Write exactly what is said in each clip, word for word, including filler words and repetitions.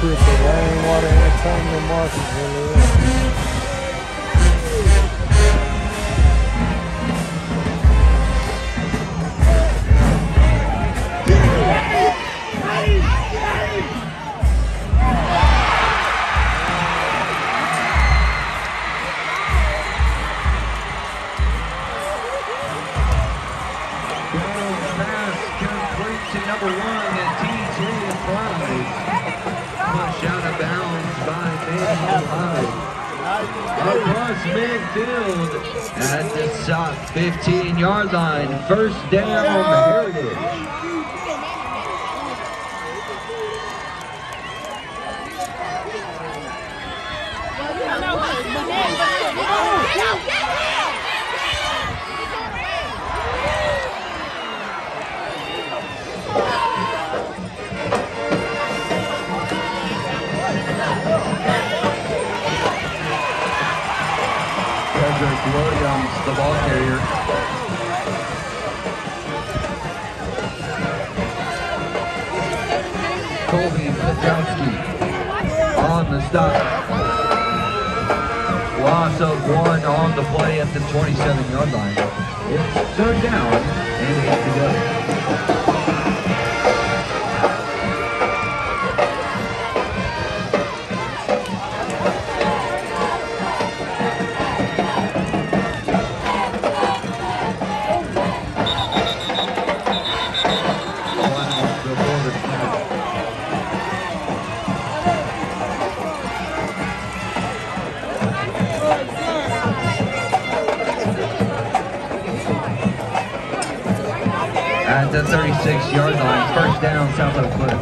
two at the Rainwater Entertainment Market. Number one at T J Prize. Push out of bounds by Midlothian. Across midfield at the South fifteen yard line. First down, Heritage. Williams, the ball carrier. Colby Petowski on the stop. Loss of one on the play at the twenty-seven yard line. It's third down and eight to go. At the thirty-six yard line, first down, South Oak Cliff.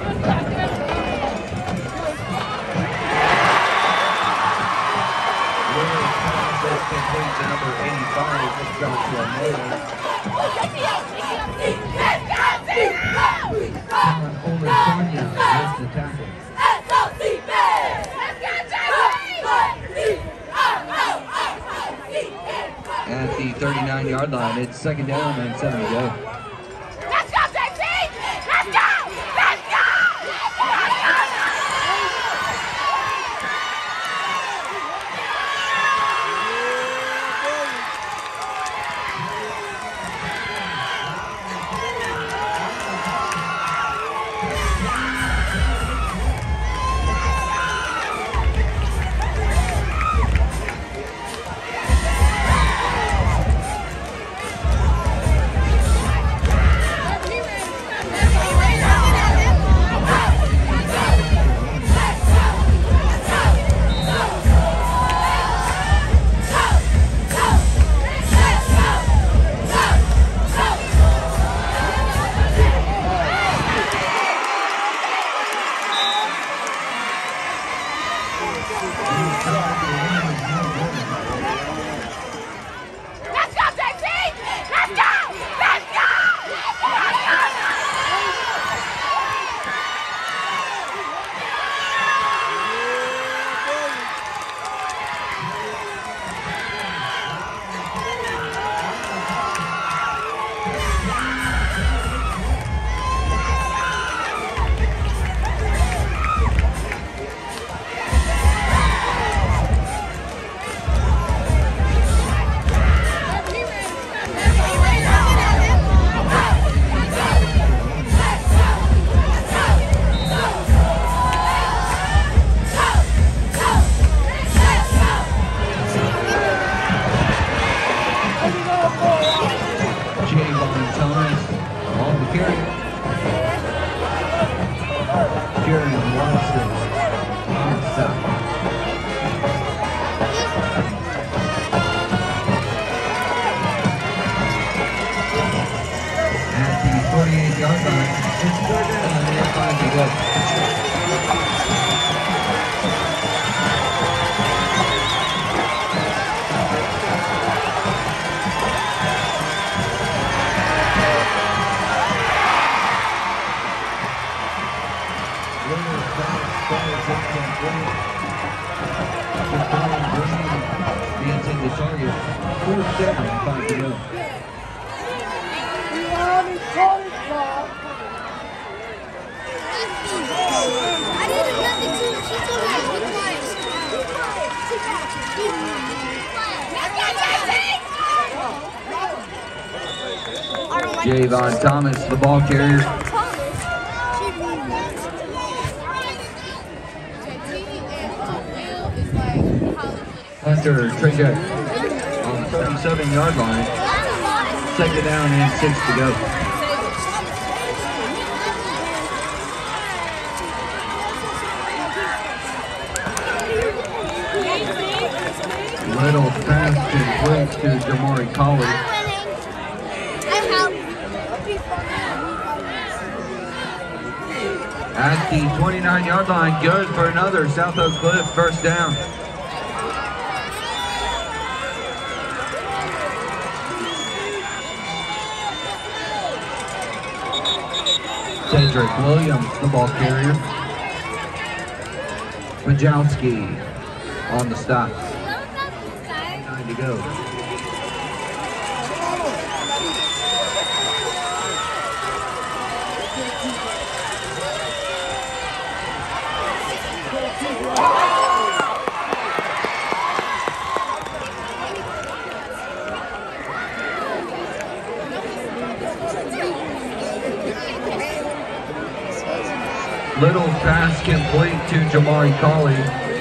Williams passes complete to number eighty-five, Joshua Miller. Sonia with the tackle. At the thirty-nine yard line, it's second down and seven to go. forty-eight yard line. It's third down and five to go. Winner's pass falls incomplete. Jabari Green, the intended target. Fourth down, five to go. I didn't have to Javon Thomas, the ball carrier. Hunter Trejek on the thirty-seven yard line. Second down and six to go. Little pass complete to Jamari Colley. At the twenty-nine yard line, good for another South Oak Cliff first down. Cedric Williams, the ball carrier. Majowski on the stop. Nine to go. Little pass complete to Jamari Colley.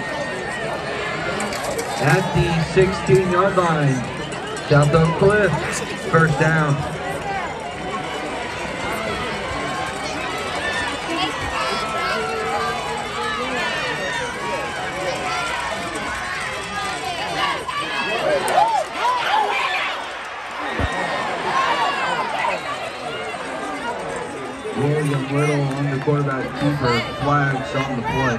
At the sixteen yard line, South Oak Cliff, first down. William Little on the quarterback keeper, flags on the play.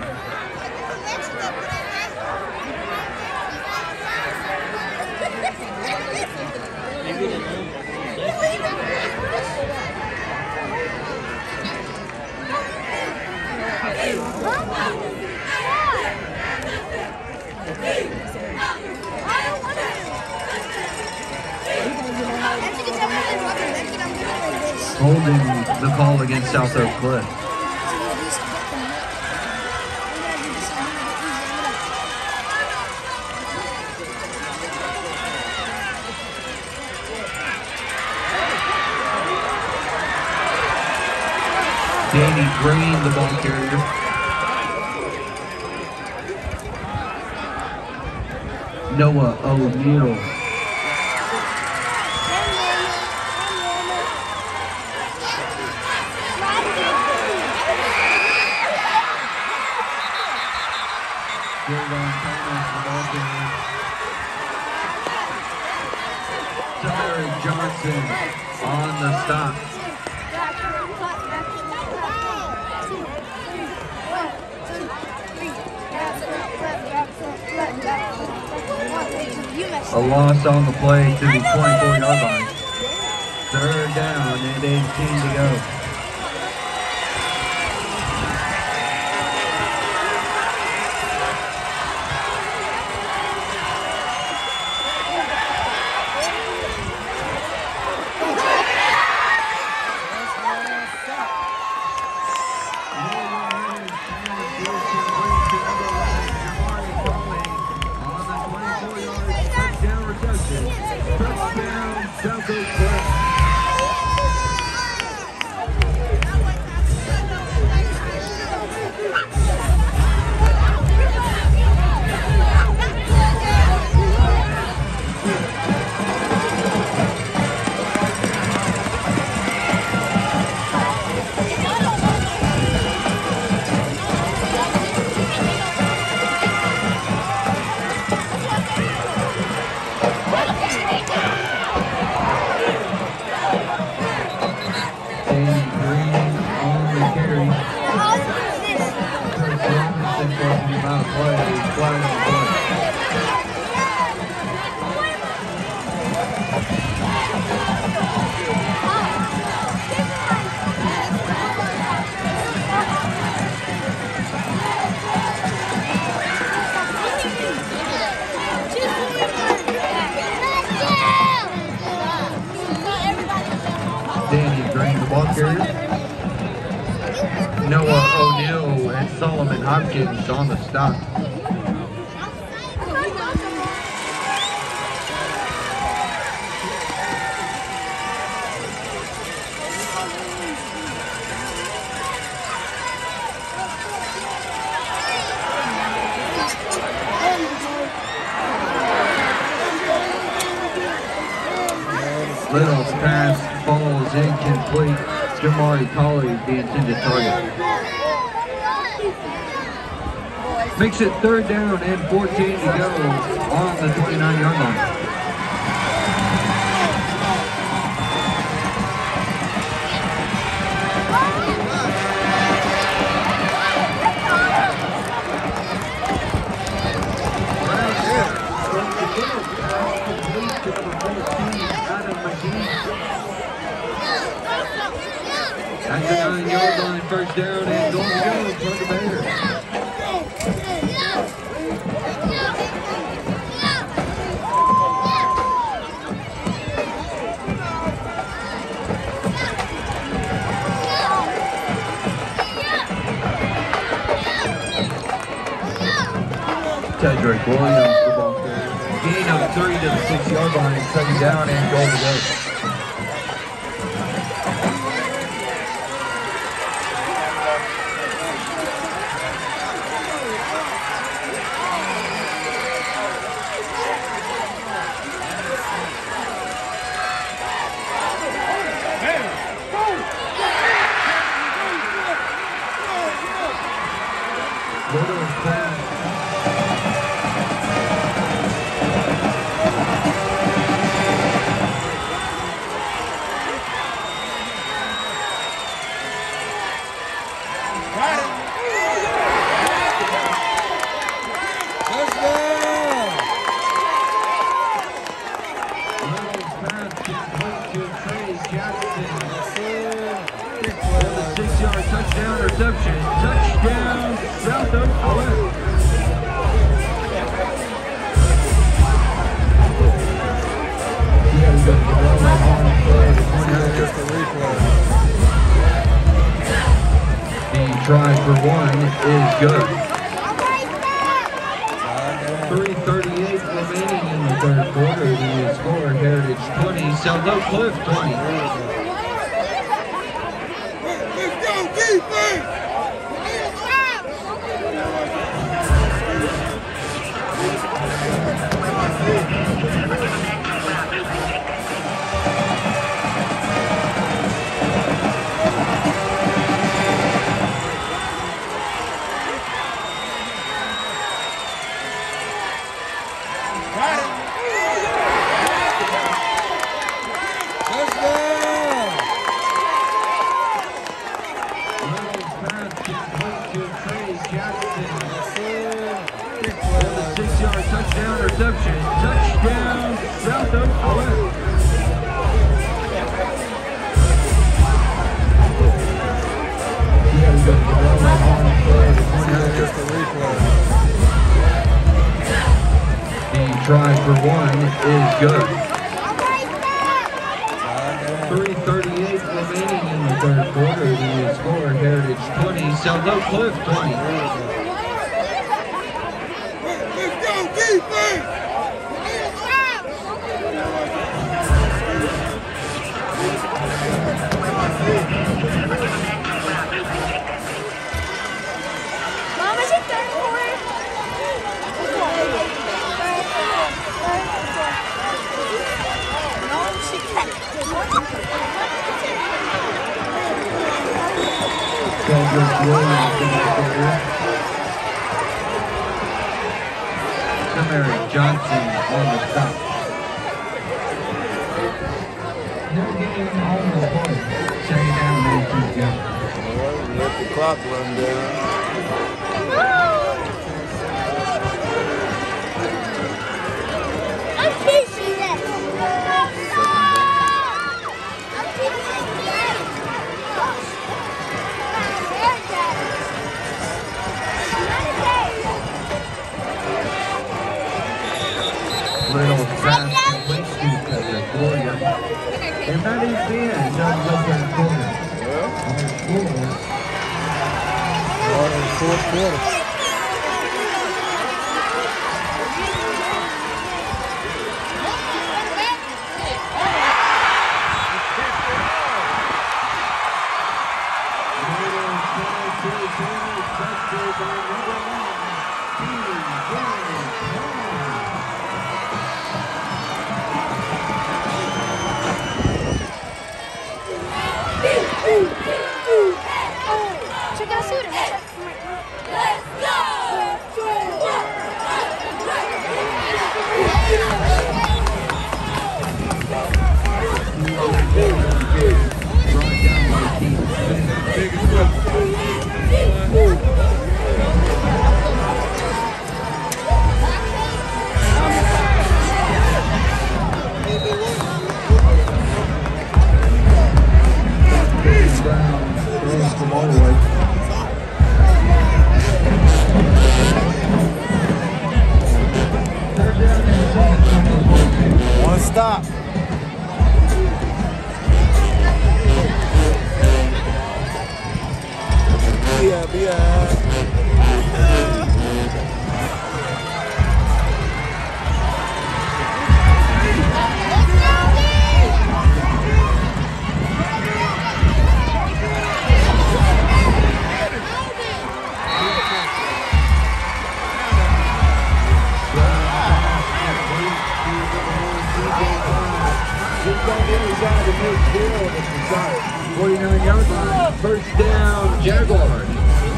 Holding the call against South Oak Cliff. Danny Green, the ball carrier. Noah O'Neill. Javon Thomas, the ball carrier. Tyler Johnson on the stop. A loss on the play to the twenty-four yard line. Third down and eighteen to go. Noah O'Neill and Solomon Hopkins on the stop. incomplete. Jamari Colley, the intended target. Makes it third down and fourteen to go on the twenty-nine yard line. At the nine yard line, first down and goal to go for the Bears. Tedrick Williams, the ball carrier. Gain of three to the six yard line, second down and goal to go. Touchdown reception. Touchdown, South Oak Cliff. The try for one is good. three thirty-eight remaining in the third quarter. The score, Heritage twenty, South Oak Cliff twenty. Touchdown reception. Touchdown, South Oak Cliff. The try for one is good. three thirty-eight remaining in the third quarter. The score, Heritage twenty, South Oak Cliff twenty. Mom, is it third quarter? No, she can't. Mary Johnson on the stop. No game on the point. Second down, and two to go. Let the clock run down. I'm kissing it. Little fast complete to Cedric Williams. And that is the end of the third quarter. On the score. Right in the fourth quarter. Big forty-nine yard line, first down, Jaguars.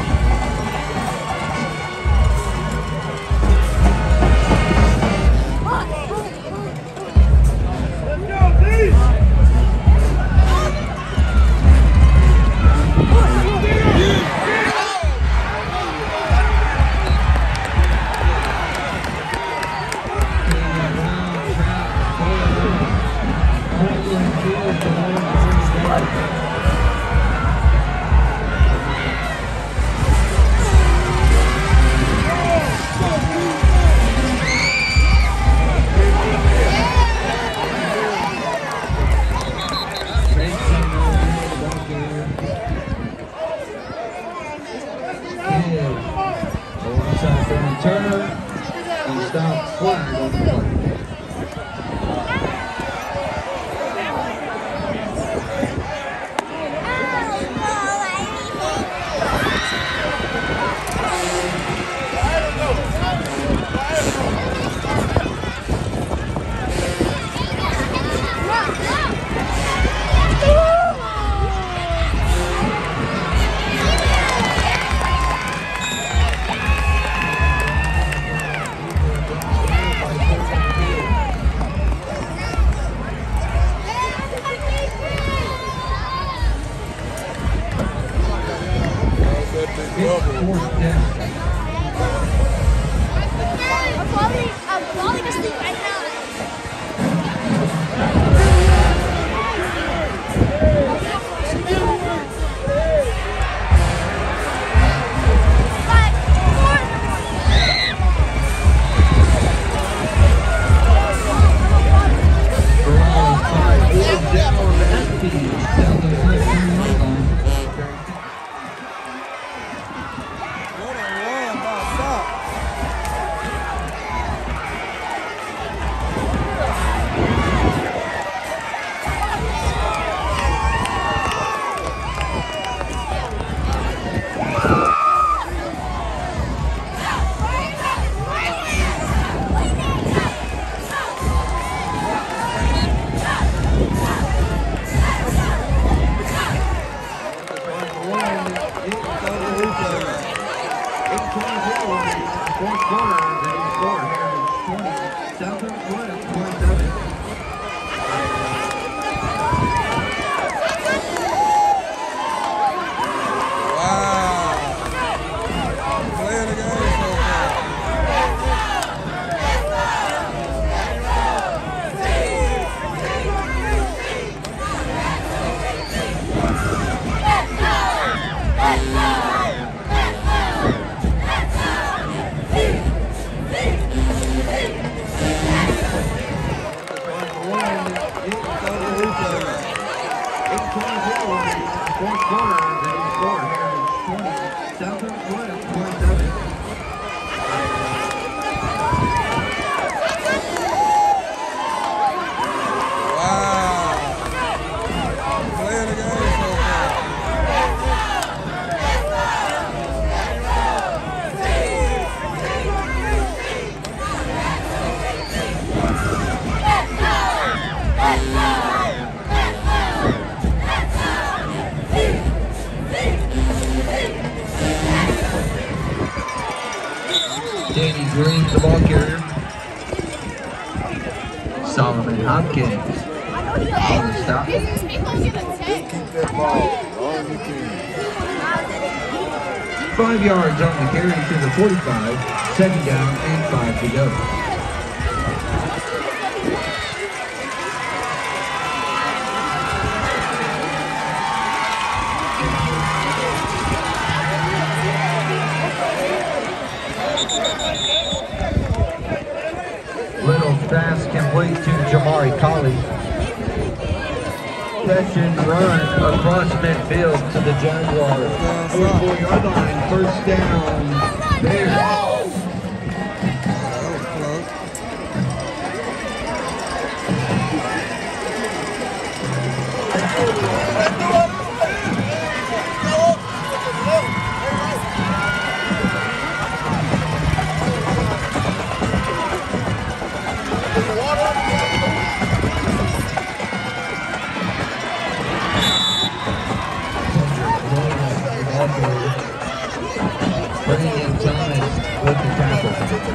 Green's the ball carrier. Solomon Hopkins on the stop. Five yards on the carry to the forty-five. Second down and five to go. Pass complete to Jamari Colley. possession run across midfield to the Jaguars. forty-four yard line, first down. Bears. Bringing in Thomas with the tackle.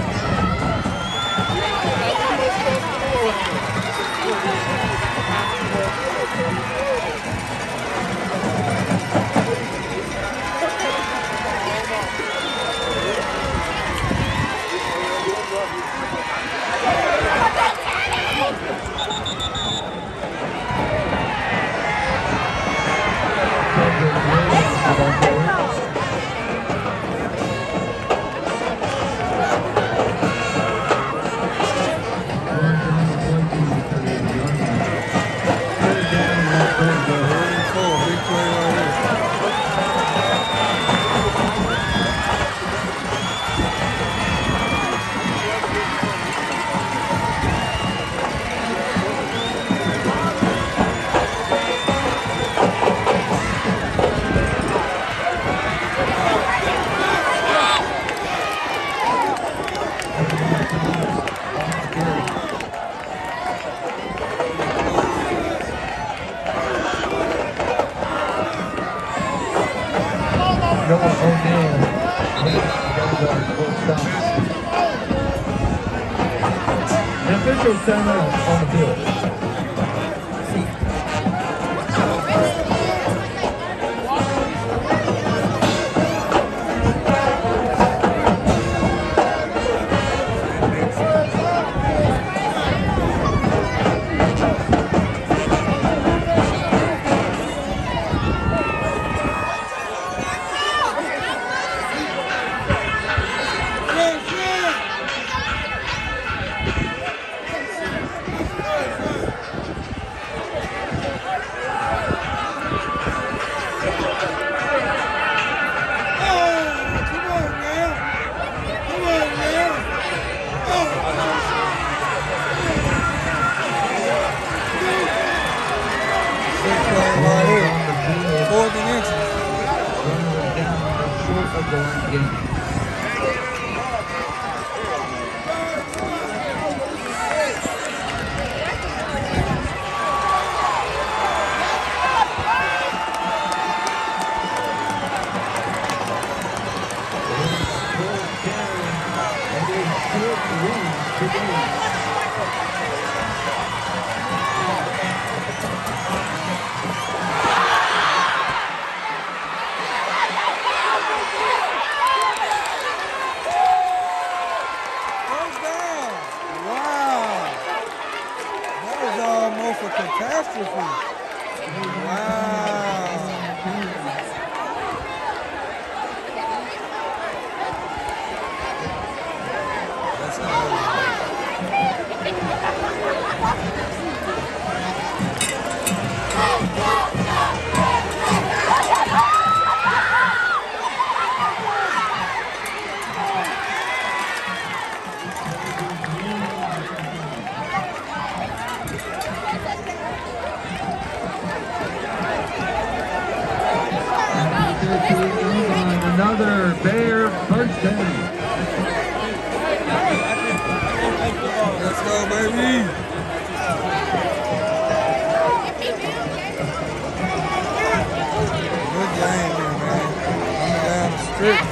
Official timeout on the field. Another Bear first down. Let's go, baby. Good game here, man. Coming down the street.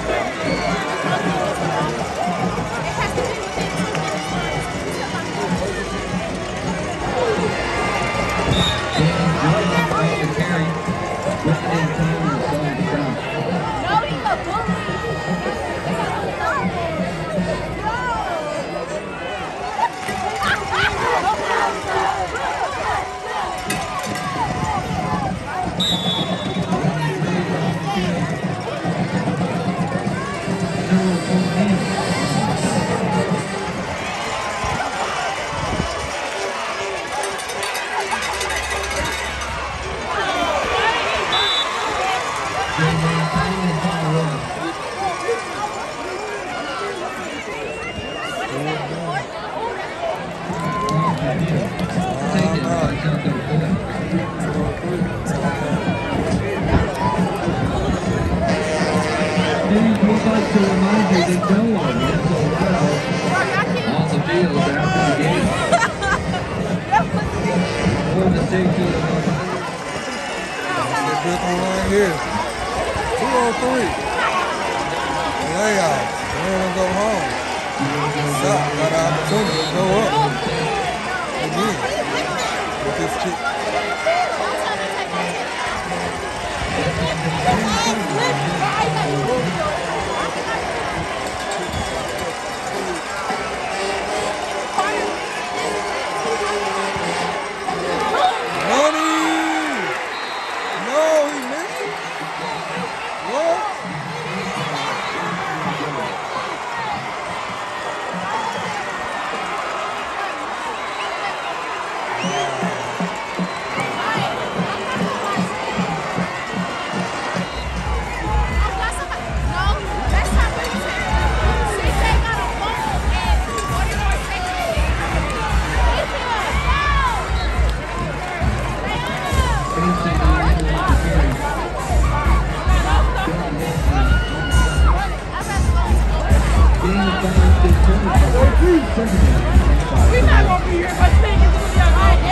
to remind you that no one is allowed on the field after the game. For the safety of the This big one right here. two oh three. Layout. We want to go home. Stop. Got an opportunity to go up. Again. With this chick. Money! No, he missed it. What? We're not going to be here, but think it's going to be all right.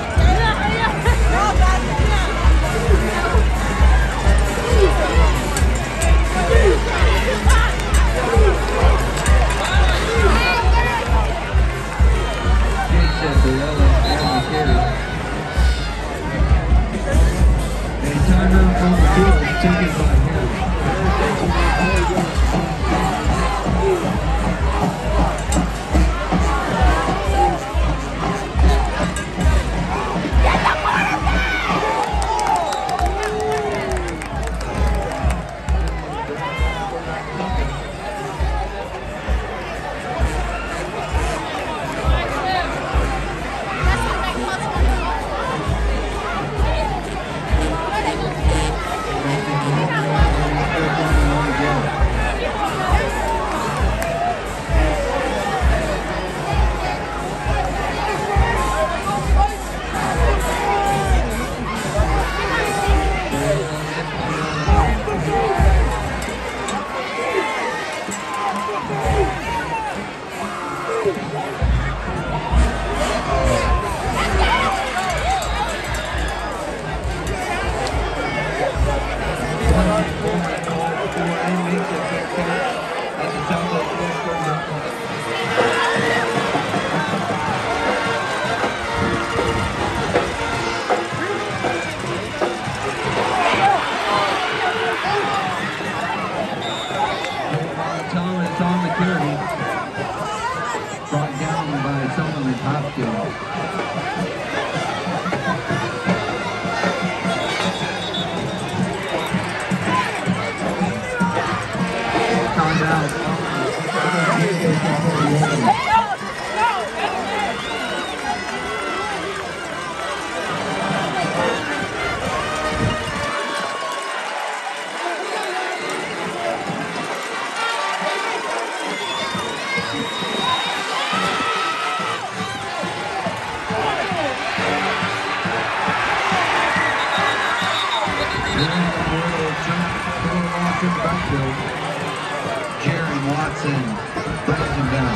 Watson brings him down.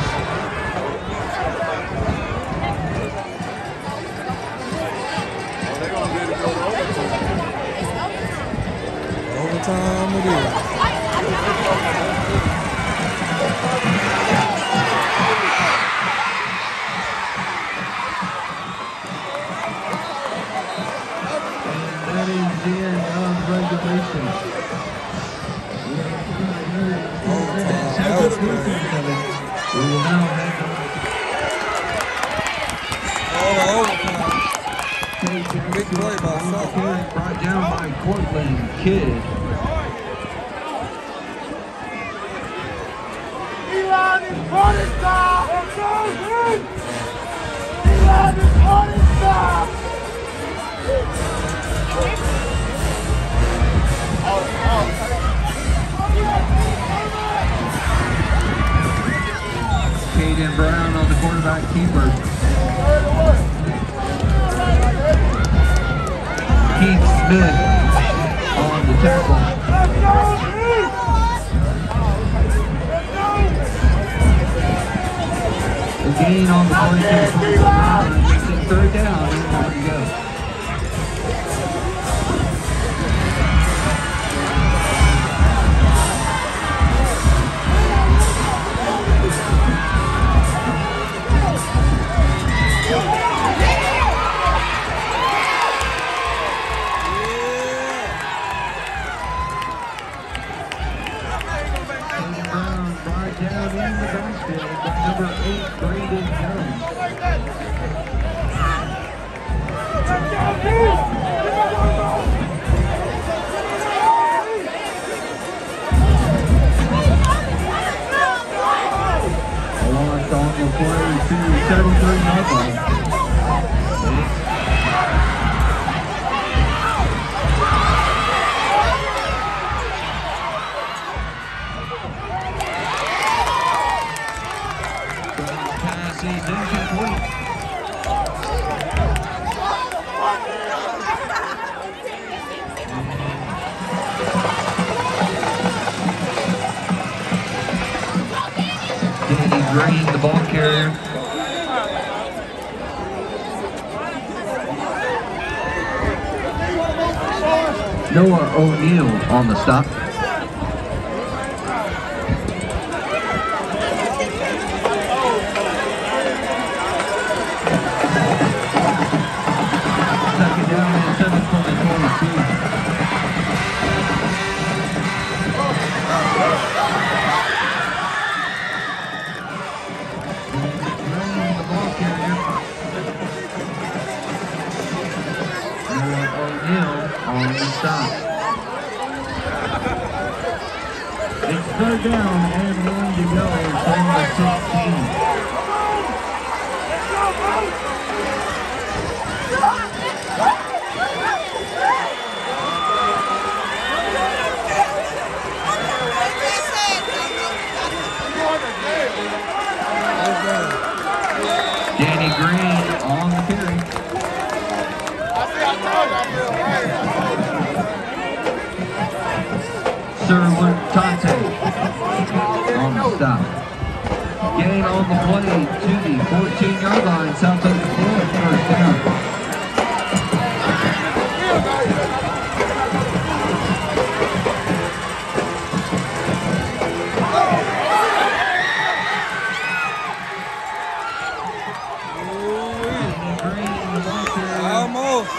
Overtime it is. And that is the end of regulation. That was good. We will now head All overtime. Big play by Salt. brought down by Cortland Kidd. Elon is on his top! Elon is on his top! Caden Brown on the quarterback keeper. Keith Smith on the tackle. gain on the play. Makes it third down. There you go. Number eight, Brandon Jones. Launched on the play to seventy-three nothing. Green, the ball carrier. Noah O'Neill on the stop. Second down and seven from the twenty-two. On the stop. It's third down and one to go from the sixteen. Danny Green on the carry. Sir Luke Tate on the stop. Gain on the play to the fourteen yard line. South Oak Cliff first down. Almost.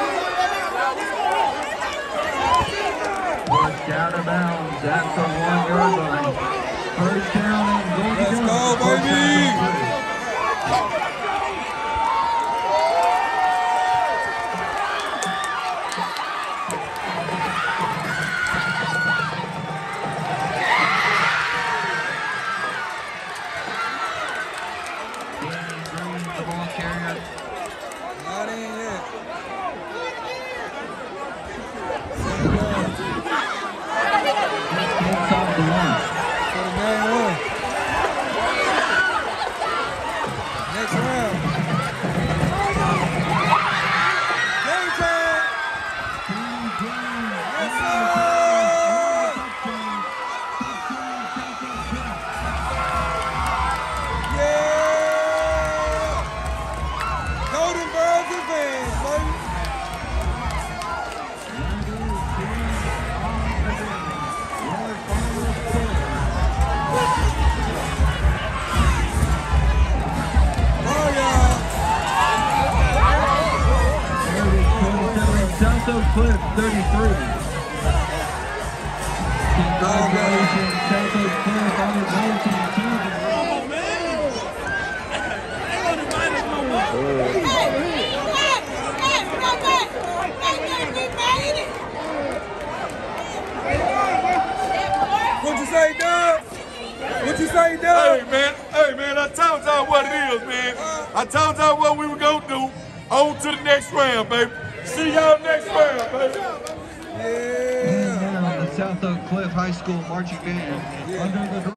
Out of bounds at the one yard line. First down and goal to Let's go. go, baby. Danny Green, the ball carrier. Not in yet. Inside the one. For the game one. Next round. Game time. Yes, sir. Yeah. Golden Girls advance, baby. South Oak Cliff thirty-three. Congratulations, South Oak Cliff on the way to the team. What you say, Doug? What you say, Doug? Hey, man. Hey, man, I told y'all what it is, man. I told y'all what we were going to do. On to the next round, baby. See y'all next round, baby. Yeah. And now the South Oak Cliff High School marching band Yeah. under the